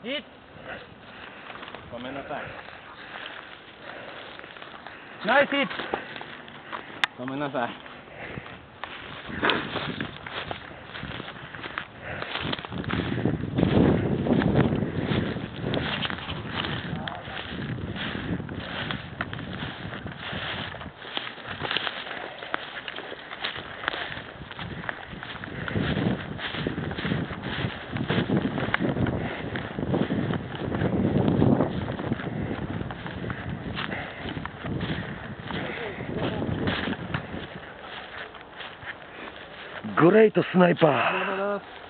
ごめんなさい。ナイスヒット。ごめんなさい。 グレートスナイパー。 ありがとうございます。